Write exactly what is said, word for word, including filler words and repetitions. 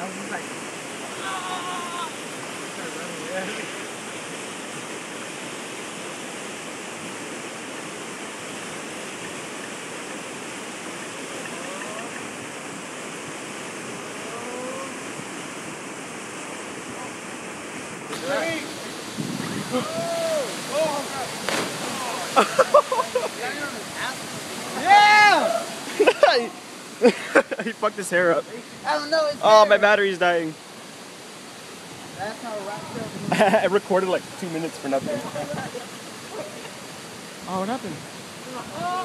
I was just like, ah! Started running, yeah. Yeah! He fucked his hair up. I don't know. It's Oh, there. my battery's dying. That's how a rap show. I recorded like two minutes for nothing. Oh, what happened?